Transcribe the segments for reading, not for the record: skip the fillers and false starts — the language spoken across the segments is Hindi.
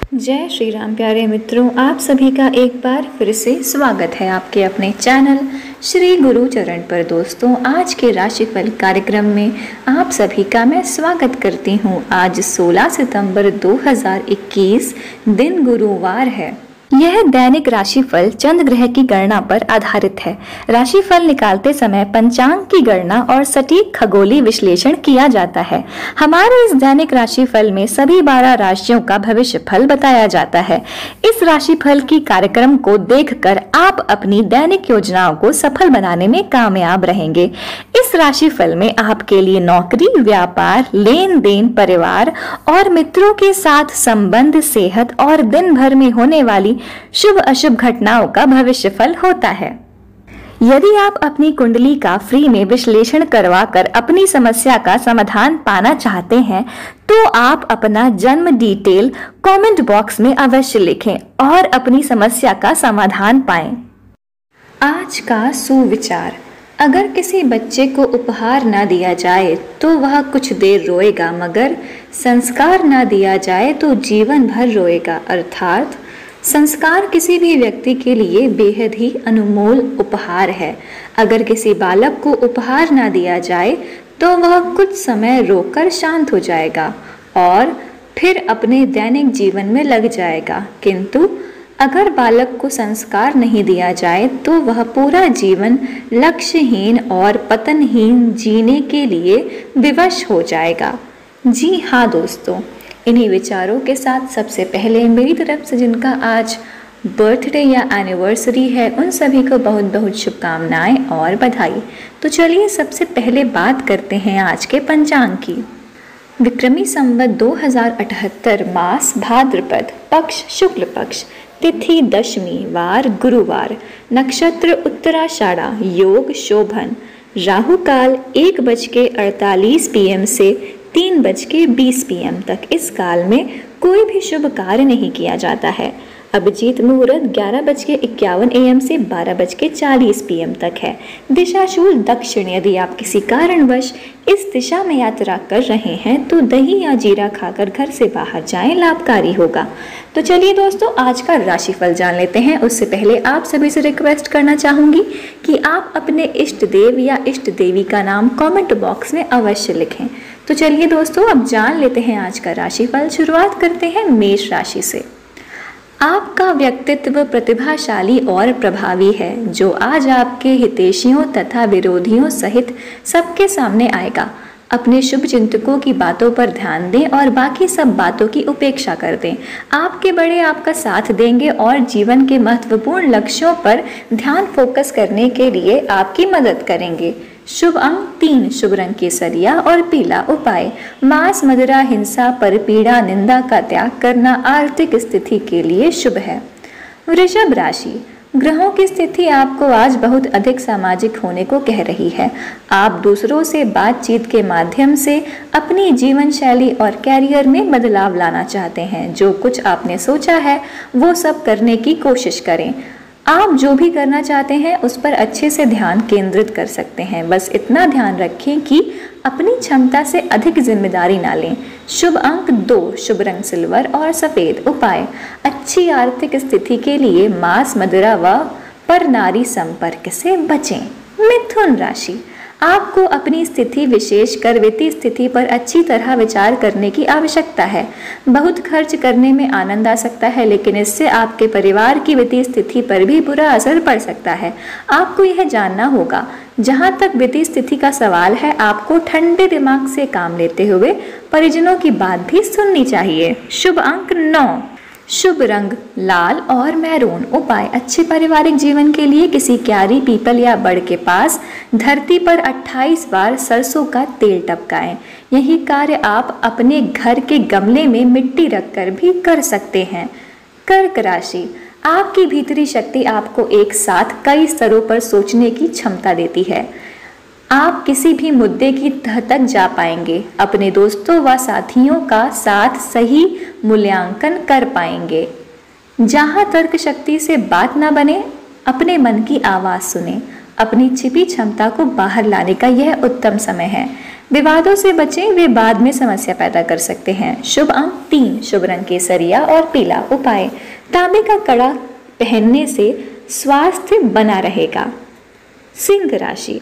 जय श्री राम प्यारे मित्रों, आप सभी का एक बार फिर से स्वागत है आपके अपने चैनल श्री गुरु चरण पर। दोस्तों, आज के राशिफल कार्यक्रम में आप सभी का मैं स्वागत करती हूँ। आज 16 सितंबर 2021 दिन गुरुवार है। यह दैनिक राशिफल चंद्र ग्रह की गणना पर आधारित है। राशिफल निकालते समय पंचांग की गणना और सटीक खगोलीय विश्लेषण किया जाता है। हमारे इस दैनिक राशिफल में सभी 12 राशियों का भविष्य फल बताया जाता है। इस राशिफल की कार्यक्रम को देखकर आप अपनी दैनिक योजनाओं को सफल बनाने में कामयाब रहेंगे। इस राशिफल में आपके लिए नौकरी, व्यापार, लेन देन, परिवार और मित्रों के साथ संबंध, सेहत और दिन भर में होने वाली शुभ अशुभ घटनाओं का भविष्य फल होता है। यदि आप अपनी कुंडली का फ्री में विश्लेषण करवाकर अपनी समस्या का समाधान पाना चाहते हैं तो आप अपना जन्म डिटेल कमेंट बॉक्स में अवश्य लिखें और अपनी समस्या का समाधान पाएं। आज का सुविचार: अगर किसी बच्चे को उपहार ना दिया जाए तो वह कुछ देर रोएगा, मगर संस्कार ना दिया जाए तो जीवन भर रोएगा। अर्थात संस्कार किसी भी व्यक्ति के लिए बेहद ही अनमोल उपहार है। अगर किसी बालक को उपहार ना दिया जाए तो वह कुछ समय रोकर शांत हो जाएगा और फिर अपने दैनिक जीवन में लग जाएगा, किंतु अगर बालक को संस्कार नहीं दिया जाए तो वह पूरा जीवन लक्ष्यहीन और पतनहीन जीने के लिए विवश हो जाएगा। जी हाँ दोस्तों, इन्हीं विचारों के साथ सबसे पहले मेरी तरफ से जिनका आज बर्थडे या एनिवर्सरी है उन सभी को बहुत बहुत शुभकामनाएं और बधाई। तो चलिए सबसे पहले बात करते हैं आज के पंचांग की। विक्रमी संवत 2078, मास भाद्रपद, पक्ष शुक्ल पक्ष, तिथि दशमी, वार गुरुवार, नक्षत्र उत्तराषाढ़ा, योग शोभन, राहु काल 1:48 PM से 3:20 PM तक। इस काल में कोई भी शुभ कार्य नहीं किया जाता है। अभिजीत मुहूर्त 11:51 AM से 12:40 PM तक है। दिशाशूल दक्षिण। यदि आप किसी कारणवश इस दिशा में यात्रा कर रहे हैं तो दही या जीरा खाकर घर से बाहर जाएं, लाभकारी होगा। तो चलिए दोस्तों, आज का राशिफल जान लेते हैं। उससे पहले आप सभी से रिक्वेस्ट करना चाहूंगी कि आप अपने इष्ट देव या इष्ट देवी का नाम कमेंट बॉक्स में अवश्य लिखें। तो चलिए दोस्तों, अब जान लेते हैं आज का राशिफल। शुरुआत करते हैं मेष राशि से। आपका व्यक्तित्व प्रतिभाशाली और प्रभावी है, जो आज आपके हितैषियों तथा विरोधियों सहित सबके सामने आएगा। अपने शुभ चिंतकों की बातों पर ध्यान दें और बाकी सब बातों की उपेक्षा कर दें। आपके बड़े आपका साथ देंगे और जीवन के महत्वपूर्ण लक्ष्यों पर ध्यान फोकस करने के लिए आपकी मदद करेंगे। शुभ अंक 3, शुभ रंग केसरिया और पीला। उपाय: मांस, मदिरा, हिंसा, परपीड़ा, निंदा का त्याग करना आर्थिक स्थिति के लिए शुभ है। वृषभ राशि। ग्रहों की स्थिति आपको आज बहुत अधिक सामाजिक होने को कह रही है। आप दूसरों से बातचीत के माध्यम से अपनी जीवन शैली और कैरियर में बदलाव लाना चाहते हैं। जो कुछ आपने सोचा है वो सब करने की कोशिश करें। आप जो भी करना चाहते हैं उस पर अच्छे से ध्यान केंद्रित कर सकते हैं। बस इतना ध्यान रखें कि अपनी क्षमता से अधिक जिम्मेदारी ना लें। शुभ अंक 2, शुभ रंग सिल्वर और सफेद। उपाय: अच्छी आर्थिक स्थिति के लिए मांस, मदिरा व परनारी संपर्क से बचें। मिथुन राशि। आपको अपनी स्थिति, विशेषकर वित्तीय स्थिति पर अच्छी तरह विचार करने की आवश्यकता है। बहुत खर्च करने में आनंद आ सकता है, लेकिन इससे आपके परिवार की वित्तीय स्थिति पर भी बुरा असर पड़ सकता है। आपको यह जानना होगा। जहाँ तक वित्तीय स्थिति का सवाल है, आपको ठंडे दिमाग से काम लेते हुए परिजनों की बात भी सुननी चाहिए। शुभ अंक 9, शुभ रंग लाल और मैरून। उपाय: अच्छे पारिवारिक जीवन के लिए किसी क्यारी, पीपल या बड़ के पास धरती पर 28 बार सरसों का तेल टपकाएं। यही कार्य आप अपने घर के गमले में मिट्टी रखकर भी कर सकते हैं। कर्क राशि। आपकी भीतरी शक्ति आपको एक साथ कई स्तरों पर सोचने की क्षमता देती है। आप किसी भी मुद्दे की तह तक जा पाएंगे। अपने दोस्तों व साथियों का साथ सही मूल्यांकन कर पाएंगे। जहां तर्क शक्ति से बात ना बने, अपने मन की आवाज़ सुने। अपनी छिपी क्षमता को बाहर लाने का यह उत्तम समय है। विवादों से बचें, वे बाद में समस्या पैदा कर सकते हैं। शुभ अंक 3, शुभ रंग केसरिया और पीला। उपाय, तांबे का कड़ा पहनने से स्वास्थ्य बना रहेगा। सिंह राशि,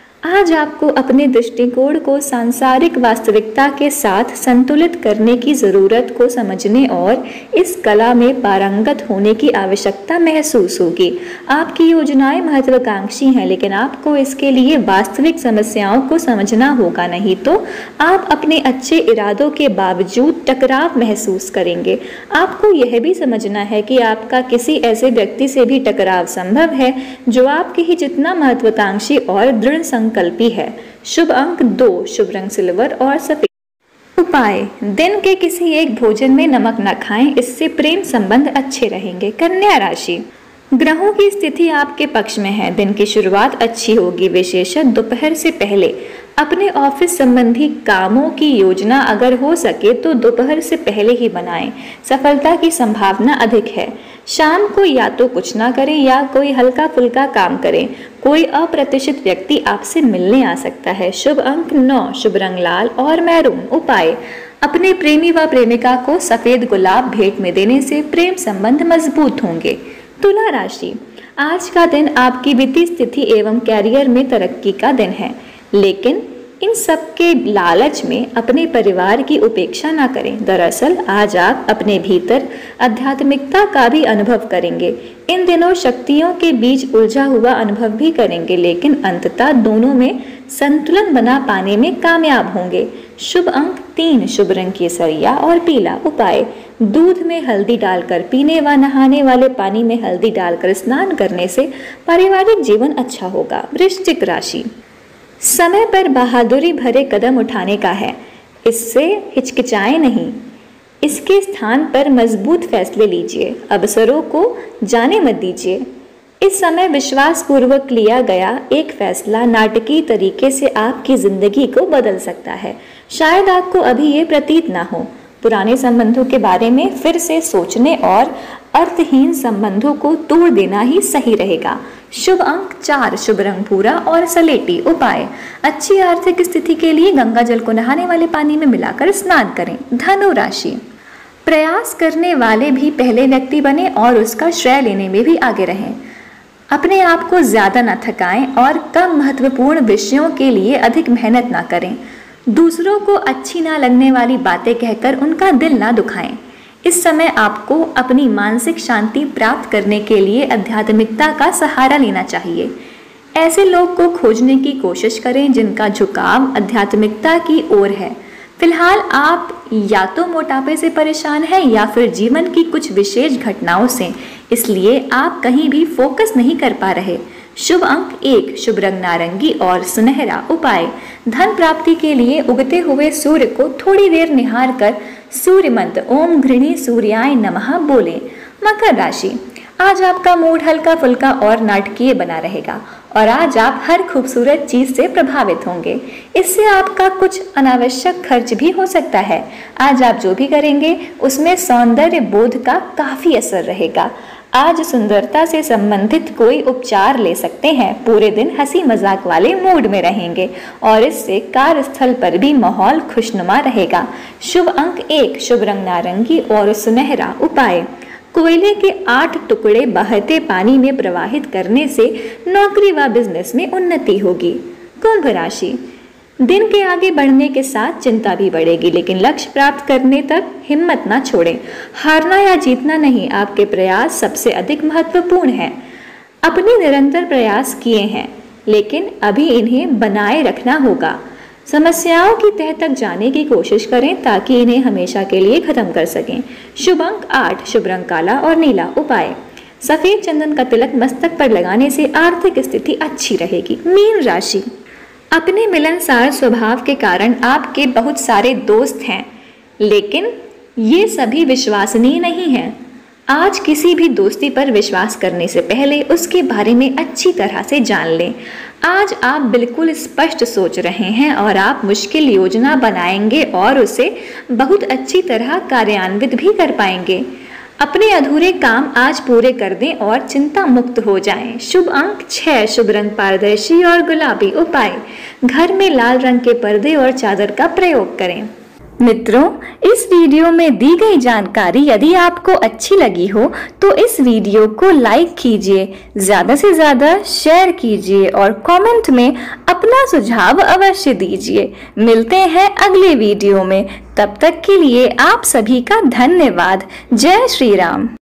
आज आपको अपने दृष्टिकोण को सांसारिक वास्तविकता के साथ संतुलित करने की जरूरत को समझने और इस कला में पारंगत होने की आवश्यकता महसूस होगी। आपकी योजनाएं महत्वाकांक्षी हैं, लेकिन आपको इसके लिए वास्तविक समस्याओं को समझना होगा, नहीं तो आप अपने अच्छे इरादों के बावजूद टकराव महसूस करेंगे। आपको यह भी समझना है कि आपका किसी ऐसे व्यक्ति से भी टकराव संभव है जो आपके ही जितना महत्वाकांक्षी और दृढ़ संकल्पी है। शुभ अंक 2, शुभ रंग सिल्वर और सफेद। उपाय, दिन के किसी एक भोजन में नमक न खाएं, इससे प्रेम संबंध अच्छे रहेंगे। कन्या राशि, ग्रहों की स्थिति आपके पक्ष में है। दिन की शुरुआत अच्छी होगी, विशेषतः दोपहर से पहले। अपने ऑफिस संबंधी कामों की योजना अगर हो सके तो दोपहर से पहले ही बनाएं, सफलता की संभावना अधिक है। शाम को या तो कुछ ना करें या कोई हल्का फुल्का काम करें। कोई अप्रत्याशित व्यक्ति आपसे मिलने आ सकता है। शुभ अंक 9, शुभ रंग लाल और मैरून। उपाय, अपने प्रेमी व प्रेमिका को सफेद गुलाब भेंट में देने से प्रेम संबंध मजबूत होंगे। तुला राशि, आज का दिन आपकी वित्तीय स्थिति एवं कैरियर में तरक्की का दिन है, लेकिन इन सब के लालच में अपने परिवार की उपेक्षा ना करें। दरअसल आज आप अपने भीतर आध्यात्मिकता का भी अनुभव करेंगे। इन दिनों शक्तियों के बीच उलझा हुआ अनुभव भी करेंगे, लेकिन अंततः दोनों में संतुलन बना पाने में कामयाब होंगे। शुभ अंक 3, शुभ रंग केसरिया और पीला। उपाय, दूध में हल्दी डालकर पीने व नहाने वाले पानी में हल्दी डालकर स्नान करने से पारिवारिक जीवन अच्छा होगा। वृश्चिक राशि, समय पर बहादुरी भरे कदम उठाने का है, इससे हिचकिचाएं नहीं। इसके स्थान पर मजबूत फैसले लीजिए, अवसरों को जाने मत दीजिए। इस समय विश्वास पूर्वक लिया गया एक फैसला नाटकीय तरीके से आपकी जिंदगी को बदल सकता है। शायद आपको अभी ये प्रतीत ना हो। पुराने संबंधों के बारे में फिर से सोचने और अर्थहीन संबंधों को तोड़ देना ही सही रहेगा। शुभ अंक 4, शुभ रंग भूरा और सलेटी। उपाय, अच्छी आर्थिक स्थिति के लिए गंगा जल को नहाने वाले पानी में मिलाकर स्नान करें। धनु राशि, प्रयास करने वाले भी पहले व्यक्ति बने और उसका श्रेय लेने में भी आगे रहें। अपने आप को ज्यादा न थकाएं और कम महत्वपूर्ण विषयों के लिए अधिक मेहनत ना करें। दूसरों को अच्छी ना लगने वाली बातें कहकर उनका दिल ना दुखाएं। इस समय आपको अपनी मानसिक शांति प्राप्त करने के लिए आध्यात्मिकता का सहारा लेना चाहिए। ऐसे लोग को खोजने की कोशिश करें जिनका झुकाव आध्यात्मिकता की ओर है। फिलहाल आप या तो मोटापे से परेशान हैं या फिर जीवन की कुछ विशेष घटनाओं से, इसलिए आप कहीं भी फोकस नहीं कर पा रहे। शुभ अंक 1, शुभ रंग नारंगी और सुनहरा। उपाय, धन प्राप्ति के लिए उगते हुए सूर्य को थोड़ी देर निहार कर सूर्य मंत्र ओम घृणी सूर्याय नमः बोले। मकर राशि, आज आपका मूड हल्का फुल्का और नाटकीय बना रहेगा और आज आप हर खूबसूरत चीज से प्रभावित होंगे। इससे आपका कुछ अनावश्यक खर्च भी हो सकता है। आज आप जो भी करेंगे उसमें सौंदर्य बोध का काफी असर रहेगा। आज सुंदरता से संबंधित कोई उपचार ले सकते हैं। पूरे दिन हंसी मजाक वाले मूड में रहेंगे और इससे कार्यस्थल पर भी माहौल खुशनुमा रहेगा। शुभ अंक 1, शुभ रंग नारंगी और सुनहरा। उपाय, कोयले के 8 टुकड़े बहते पानी में प्रवाहित करने से नौकरी व बिजनेस में उन्नति होगी। कुंभ राशि, दिन के आगे बढ़ने के साथ चिंता भी बढ़ेगी, लेकिन लक्ष्य प्राप्त करने तक हिम्मत ना छोड़ें। हारना या जीतना नहीं, आपके प्रयास सबसे अधिक महत्वपूर्ण है। अपने निरंतर प्रयास किए हैं, लेकिन अभी इन्हें बनाए रखना होगा। समस्याओं की तह तक जाने की कोशिश करें ताकि इन्हें हमेशा के लिए खत्म कर सकें। शुभ अंक 8, शुभ रंग काला और नीला। उपाय, सफेद चंदन का तिलक मस्तक पर लगाने से आर्थिक स्थिति अच्छी रहेगी। मीन राशि, अपने मिलनसार स्वभाव के कारण आपके बहुत सारे दोस्त हैं, लेकिन ये सभी विश्वसनीय नहीं हैं। आज किसी भी दोस्ती पर विश्वास करने से पहले उसके बारे में अच्छी तरह से जान लें। आज आप बिल्कुल स्पष्ट सोच रहे हैं और आप मुश्किल योजना बनाएंगे और उसे बहुत अच्छी तरह कार्यान्वित भी कर पाएंगे। अपने अधूरे काम आज पूरे कर दें और चिंता मुक्त हो जाएं। शुभ अंक 6, शुभ रंग पारदर्शी और गुलाबी। उपाय, घर में लाल रंग के पर्दे और चादर का प्रयोग करें। मित्रों, इस वीडियो में दी गई जानकारी यदि आपको अच्छी लगी हो तो इस वीडियो को लाइक कीजिए, ज़्यादा से ज़्यादा शेयर कीजिए और कमेंट में अपना सुझाव अवश्य दीजिए। मिलते हैं अगले वीडियो में, तब तक के लिए आप सभी का धन्यवाद। जय श्री राम।